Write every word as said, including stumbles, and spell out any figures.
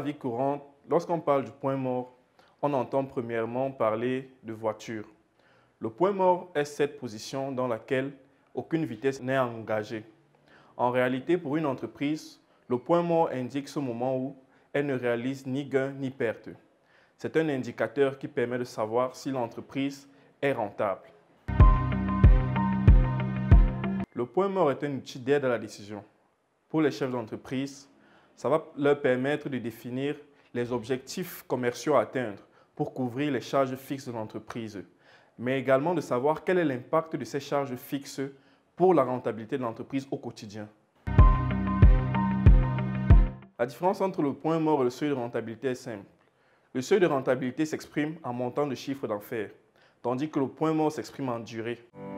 vie courante, lorsqu'on parle du point mort, on entend premièrement parler de voiture. Le point mort est cette position dans laquelle aucune vitesse n'est engagée. En réalité, pour une entreprise, le point mort indique ce moment où elle ne réalise ni gain ni perte. C'est un indicateur qui permet de savoir si l'entreprise est rentable. Le point mort est un outil d'aide à la décision. Pour les chefs d'entreprise, ça va leur permettre de définir les objectifs commerciaux à atteindre pour couvrir les charges fixes de l'entreprise, mais également de savoir quel est l'impact de ces charges fixes pour la rentabilité de l'entreprise au quotidien. La différence entre le point mort et le seuil de rentabilité est simple. Le seuil de rentabilité s'exprime en montant de chiffre d'affaires, tandis que le point mort s'exprime en durée.